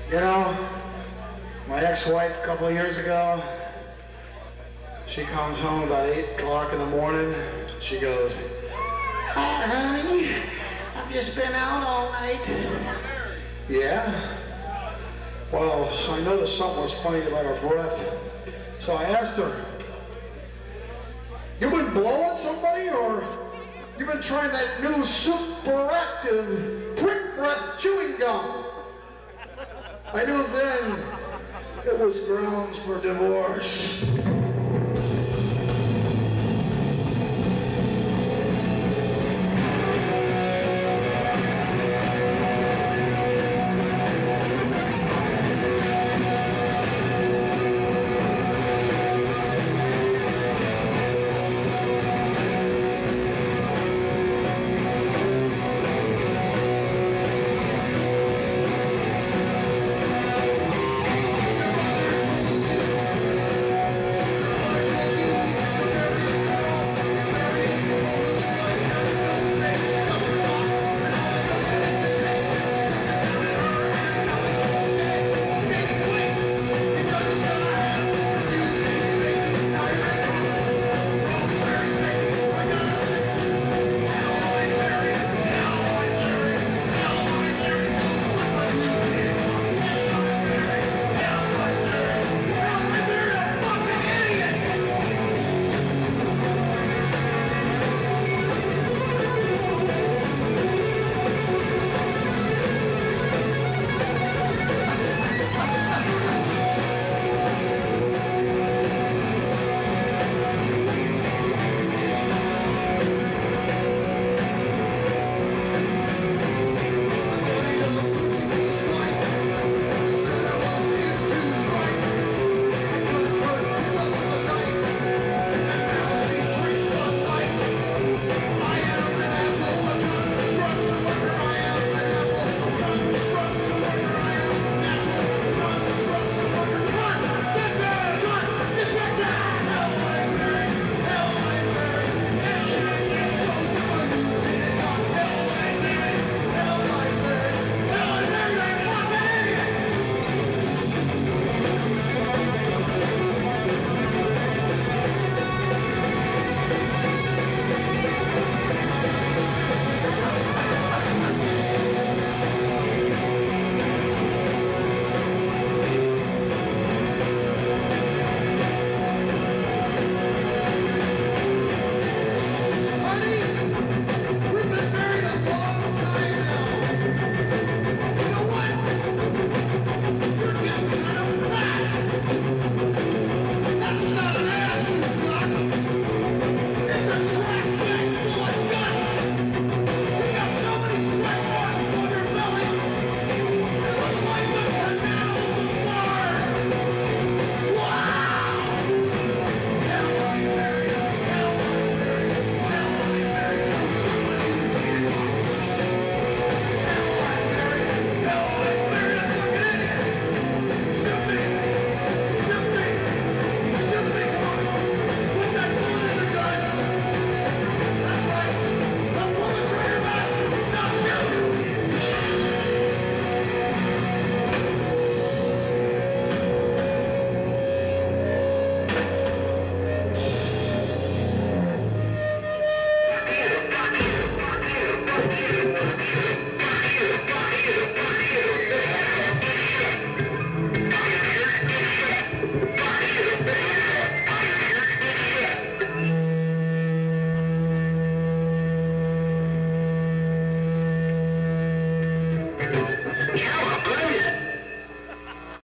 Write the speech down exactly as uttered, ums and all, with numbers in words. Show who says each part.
Speaker 1: You know, my ex-wife a couple of years ago, she comes home about eight o'clock in the morning. She goes, "Hi, honey, I've just been out all night." Yeah? Well, so I noticed something was funny about her breath. So I asked her, "You been blowing somebody, or you been trying that new super active prick breath chewing gum?" I knew then it was grounds for divorce.
Speaker 2: Yeah.